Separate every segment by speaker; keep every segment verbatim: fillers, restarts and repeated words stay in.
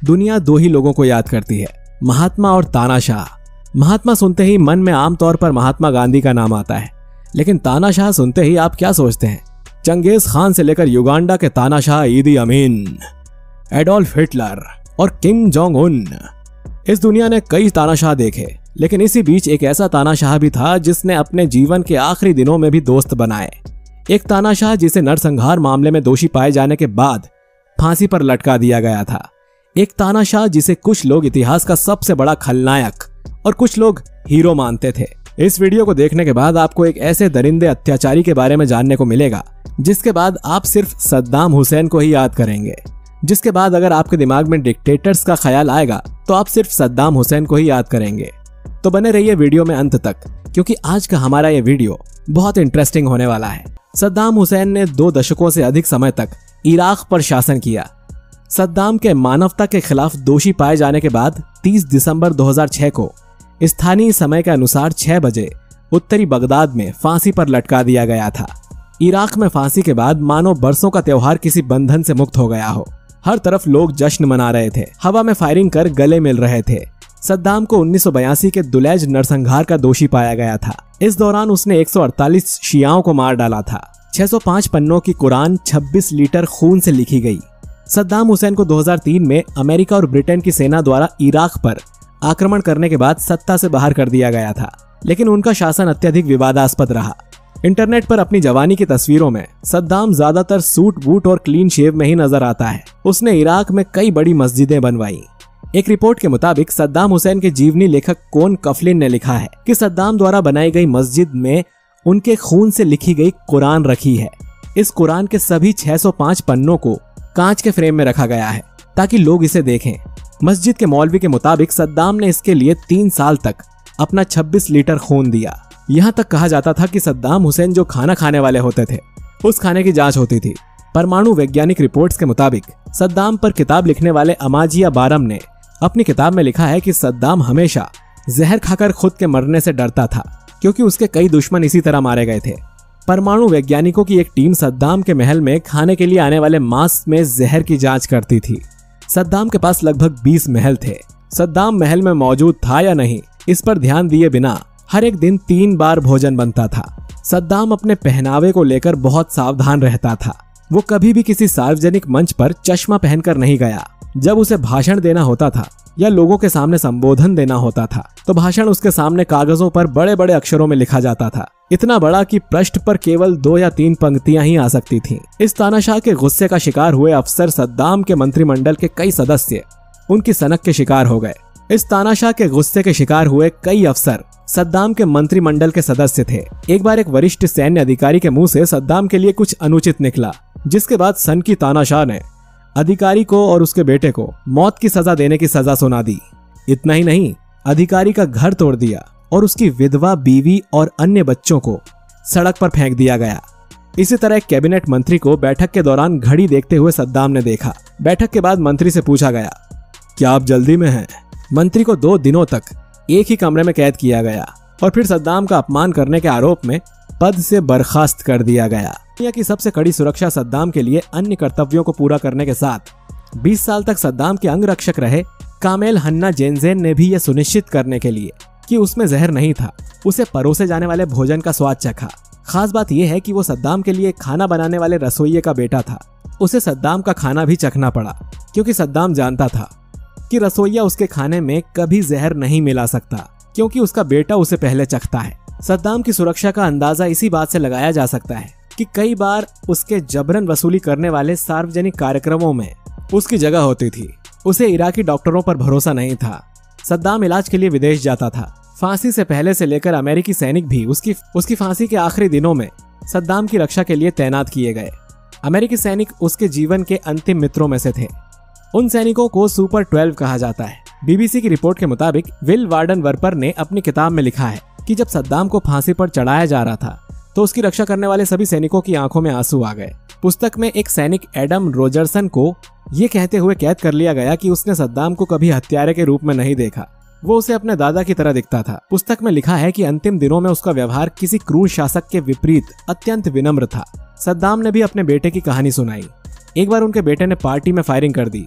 Speaker 1: दुनिया दो ही लोगों को याद करती है, महात्मा और तानाशाह। महात्मा सुनते ही मन में आमतौर पर महात्मा गांधी का नाम आता है, लेकिन तानाशाह सुनते ही आप क्या सोचते हैं? चंगेज खान से लेकर युगांडा के तानाशाह ईदी अमीन, एडोल्फ हिटलर और किम जोंग उन। इस दुनिया ने कई तानाशाह देखे, लेकिन इसी बीच एक ऐसा तानाशाह भी था जिसने अपने जीवन के आखिरी दिनों में भी दोस्त बनाए। एक तानाशाह जिसे नरसंहार मामले में दोषी पाए जाने के बाद फांसी पर लटका दिया गया था। एक तानाशाह जिसे कुछ लोग इतिहास का सबसे बड़ा खलनायक और कुछ लोग हीरो मानते थे। इस वीडियो को देखने के बाद आपको एक ऐसे दरिंदे अत्याचारी के बारे में जानने को मिलेगा जिसके बाद आप सिर्फ सद्दाम हुसैन को ही याद करेंगे। जिसके बाद अगर आपके दिमाग में डिक्टेटर्स का ख्याल आएगा तो आप सिर्फ सद्दाम हुसैन को ही याद करेंगे। तो बने रहिए वीडियो में अंत तक, क्योंकि आज का हमारा ये वीडियो बहुत इंटरेस्टिंग होने वाला है। सद्दाम हुसैन ने दो दशकों से अधिक समय तक इराक पर शासन किया। सद्दाम के मानवता के खिलाफ दोषी पाए जाने के बाद तीस दिसंबर दो हज़ार छह को स्थानीय समय के अनुसार छह बजे उत्तरी बगदाद में फांसी पर लटका दिया गया था। इराक में फांसी के बाद मानो बरसों का त्योहार किसी बंधन से मुक्त हो गया हो। हर तरफ लोग जश्न मना रहे थे, हवा में फायरिंग कर गले मिल रहे थे। सद्दाम को उन्नीस सौ बयासी के दुलैज नरसंहार का दोषी पाया गया था। इस दौरान उसने एक सौ अड़तालीस शियाओं को मार डाला था। छह सौ पाँच पन्नों की कुरान छब्बीस लीटर खून से लिखी गई। सद्दाम हुसैन को दो हज़ार तीन में अमेरिका और ब्रिटेन की सेना द्वारा इराक पर आक्रमण करने के बाद सत्ता से बाहर कर दिया गया था, लेकिन उनका शासन अत्यधिक विवादास्पद रहा। इंटरनेट पर अपनी जवानी की तस्वीरों में सद्दाम ज्यादातर सूट बूट और क्लीन शेव में ही नजर आता है। उसने इराक में कई बड़ी मस्जिदें बनवाई। एक रिपोर्ट के मुताबिक सद्दाम हुसैन के जीवनी लेखक कोन कफलिन ने लिखा है कि सद्दाम द्वारा बनाई गई मस्जिद में उनके खून से लिखी गई कुरान रखी है। इस कुरान के सभी छह सौ पाँच पन्नों को कांच के फ्रेम में रखा गया है ताकि लोग इसे देखें। मस्जिद के मौलवी के मुताबिक सद्दाम ने इसके लिए तीन साल तक अपना छब्बीस लीटर खून दिया। यहाँ तक कहा जाता था कि सद्दाम हुसैन जो खाना खाने वाले होते थे उस खाने की जांच होती थी। परमाणु वैज्ञानिक रिपोर्ट्स के मुताबिक सद्दाम पर किताब लिखने वाले अमाजिया बारम ने अपनी किताब में लिखा है कि सद्दाम हमेशा जहर खाकर खुद के मरने से डरता था, क्योंकि उसके कई दुश्मन इसी तरह मारे गए थे। परमाणु वैज्ञानिकों की एक टीम सद्दाम के महल में खाने के लिए आने वाले मांस में जहर की जांच करती थी। सद्दाम के पास लगभग बीस महल थे। सद्दाम महल में मौजूद था या नहीं, इस पर ध्यान दिए बिना हर एक दिन तीन बार भोजन बनता था। सद्दाम अपने पहनावे को लेकर बहुत सावधान रहता था। वो कभी भी किसी सार्वजनिक मंच पर चश्मा पहनकर नहीं गया। जब उसे भाषण देना होता था या लोगों के सामने संबोधन देना होता था तो भाषण उसके सामने कागजों पर बड़े बड़े अक्षरों में लिखा जाता था, इतना बड़ा कि पृष्ठ पर केवल दो या तीन पंक्तियां ही आ सकती थीं। इस तानाशाह के गुस्से का शिकार हुए अफसर सद्दाम के मंत्रिमंडल के कई सदस्य उनकी सनक के शिकार हो गए। इस तानाशाह के गुस्से के शिकार हुए कई अफसर सद्दाम के मंत्रिमंडल के सदस्य थे। एक बार एक वरिष्ठ सैन्य अधिकारी के मुंह से सद्दाम के लिए कुछ अनुचित निकला, जिसके बाद सनकी तानाशाह ने अधिकारी को और उसके बेटे को मौत की सजा देने की सजा सुना दी। इतना ही नहीं, अधिकारी का घर तोड़ दिया और उसकी विधवा बीवी और अन्य बच्चों को सड़क पर फेंक दिया गया। इसी तरह एक कैबिनेट मंत्री को बैठक के दौरान घड़ी देखते हुए सद्दाम ने देखा। बैठक के बाद मंत्री से पूछा गया, क्या आप जल्दी में हैं? मंत्री को दो दिनों तक एक ही कमरे में कैद किया गया और फिर सद्दाम का अपमान करने के आरोप में पद से बर्खास्त कर दिया गया। दुनिया की सबसे कड़ी सुरक्षा सद्दाम के लिए अन्य कर्तव्यों को पूरा करने के साथ बीस साल तक सद्दाम के अंगरक्षक रहे कामेल हन्ना जेनजेन ने भी यह सुनिश्चित करने के लिए कि उसमें जहर नहीं था, उसे परोसे जाने वाले भोजन का स्वाद चखा। खास बात यह है कि वो सद्दाम के लिए खाना बनाने वाले रसोइये का बेटा था। उसे सद्दाम का खाना भी चखना पड़ा, क्योंकि सद्दाम जानता था कि रसोइया उसके खाने में कभी जहर नहीं मिला सकता, क्योंकि उसका बेटा उसे पहले चखता है। सद्दाम की सुरक्षा का अंदाजा इसी बात से लगाया जा सकता है कि कई बार उसके जबरन वसूली करने वाले सार्वजनिक कार्यक्रमों में उसकी जगह होती थी। उसे इराकी डॉक्टरों पर भरोसा नहीं था। सद्दाम इलाज के लिए विदेश जाता था। फांसी से पहले से लेकर अमेरिकी सैनिक भी उसकी उसकी फांसी के आखिरी दिनों में सद्दाम की रक्षा के लिए तैनात किए गए। अमेरिकी सैनिक उसके जीवन के अंतिम मित्रों में से थे। उन सैनिकों को सुपर ट्वेल्व कहा जाता है। बीबीसी की रिपोर्ट के मुताबिक विल वार्डन वर्पर ने अपनी किताब में लिखा है कि जब सद्दाम को फांसी पर चढ़ाया जा रहा था तो उसकी रक्षा करने वाले सभी सैनिकों की आंखों में आंसू आ गए। पुस्तक में एक सैनिक एडम रोजरसन को ये कहते हुए कैद कर लिया गया कि उसने सद्दाम को कभी हत्यारे के रूप में नहीं देखा, वो उसे अपने दादा की तरह दिखता था। पुस्तक में लिखा है कि अंतिम दिनों में उसका व्यवहार किसी क्रूर शासक के विपरीत अत्यंत विनम्र था। सद्दाम ने भी अपने बेटे की कहानी सुनाई। एक बार उनके बेटे ने पार्टी में फायरिंग कर दी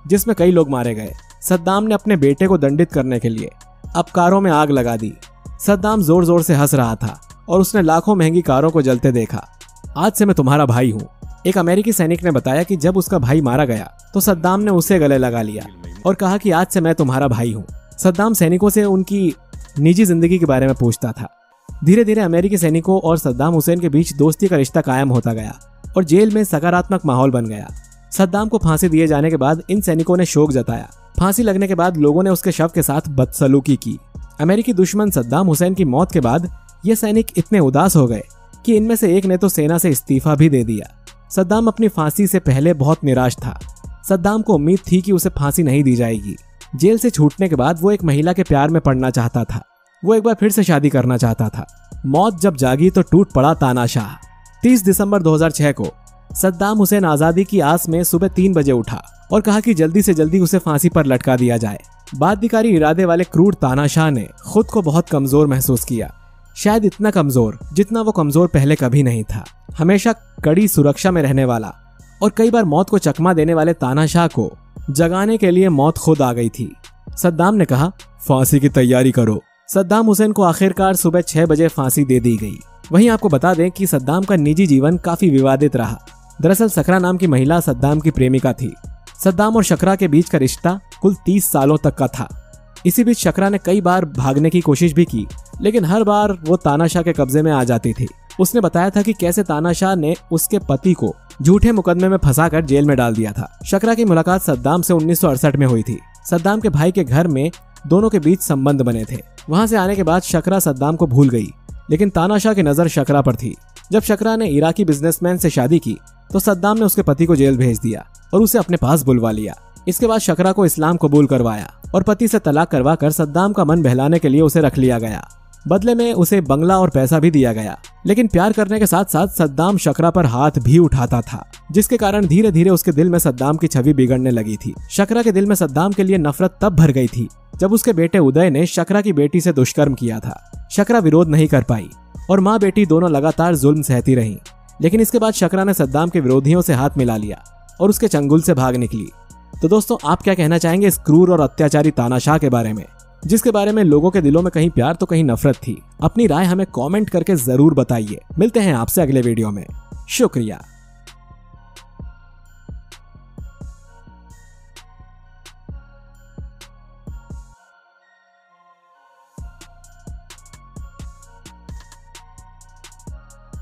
Speaker 1: जिसमें कई लोग मारे गए। सद्दाम ने अपने बेटे को दंडित करने के लिए अब कारों में आग लगा दी। सद्दाम जोर जोर से हंस रहा था और उसने लाखों महंगी कारों को जलते देखा। आज से मैं तुम्हारा भाई हूँ, एक अमेरिकी सैनिक ने बताया कि जब उसका भाई मारा गया तो सद्दाम ने उसे गले लगा लिया और कहा कि आज से मैं तुम्हारा भाई हूँ। सद्दाम सैनिकों से उनकी निजी जिंदगी के बारे में पूछता था। धीरे धीरे अमेरिकी सैनिकों और सद्दाम हुसैन के बीच दोस्ती का रिश्ता कायम होता गया और जेल में सकारात्मक माहौल बन गया। सद्दाम को फांसी दिए जाने के बाद इन सैनिकों ने शोक जताया। फांसी लगने के बाद लोगों ने उसके शव के साथ बदसलूकी की। अमेरिकी दुश्मन सद्दाम हुसैन की मौत के बाद ये सैनिक इतने उदास हो गए कि इनमें से एक ने तो सेना से इस्तीफा भी दे दिया। सद्दाम अपनी फांसी से पहले बहुत निराश था। सद्दाम को उम्मीद थी कि उसे फांसी नहीं दी जाएगी। जेल से छूटने के बाद वो एक महिला के प्यार में पड़ना चाहता था। वो एक बार फिर से शादी करना चाहता था। मौत जब जागी तो टूट पड़ा तानाशाह। तीस दिसंबर दो हज़ार छह को सद्दाम हुसैन आजादी की आस में सुबह तीन बजे उठा और कहा कि जल्दी से जल्दी उसे फांसी पर लटका दिया जाए। बाध्यकारी इरादे वाले क्रूर तानाशाह ने खुद को बहुत कमजोर महसूस किया, शायद इतना कमजोर जितना वो कमजोर पहले कभी नहीं था। हमेशा कड़ी सुरक्षा में रहने वाला और कई बार मौत को चकमा देने वाले तानाशाह को जगाने के लिए मौत खुद आ गई थी। सद्दाम ने कहा, फांसी की तैयारी करो। सद्दाम हुसैन को आखिरकार सुबह छह बजे फांसी दे दी गई। वहीं आपको बता दें कि सद्दाम का निजी जीवन काफी विवादित रहा। दरअसल शकरा नाम की महिला सद्दाम की प्रेमिका थी। सद्दाम और शकरा के बीच का रिश्ता कुल तीस सालों तक का था। इसी बीच शकरा ने कई बार भागने की कोशिश भी की, लेकिन हर बार वो तानाशाह के कब्जे में आ जाती थी। उसने बताया था कि कैसे तानाशाह ने उसके पति को झूठे मुकदमे में फंसाकर जेल में डाल दिया था। शकरा की मुलाकात सद्दाम से उन्नीस सौ अड़सठ में हुई थी। सद्दाम के भाई के घर में दोनों के बीच संबंध बने थे। वहां से आने के बाद शकरा सद्दाम को भूल गई, लेकिन तानाशाह की नजर शकरा पर थी। जब शकरा ने इराकी बिजनेसमैन से शादी की तो सद्दाम ने उसके पति को जेल भेज दिया और उसे अपने पास बुलवा लिया। इसके बाद शकरा को इस्लाम कबूल करवाया और पति से तलाक करवा कर सद्दाम का मन बहलाने के लिए उसे रख लिया गया। बदले में उसे बंगला और पैसा भी दिया गया, लेकिन प्यार करने के साथ साथ सद्दाम शकरा पर हाथ भी उठाता था, जिसके कारण धीरे धीरे उसके दिल में सद्दाम की छवि बिगड़ने लगी थी। शकरा के दिल में सद्दाम के लिए नफरत तब भर गई थी जब उसके बेटे उदय ने शकरा की बेटी से दुष्कर्म किया था। शकरा विरोध नहीं कर पाई और माँ बेटी दोनों लगातार जुल्म सहती रहीं। लेकिन इसके बाद शकरा ने सद्दाम के विरोधियों से हाथ मिला लिया और उसके चंगुल से भाग निकली। तो दोस्तों, आप क्या कहना चाहेंगे इस क्रूर और अत्याचारी तानाशाह के बारे में, जिसके बारे में लोगों के दिलों में कहीं प्यार तो कहीं नफरत थी? अपनी राय हमें कमेंट करके जरूर बताइए। मिलते हैं आपसे अगले वीडियो में। शुक्रिया।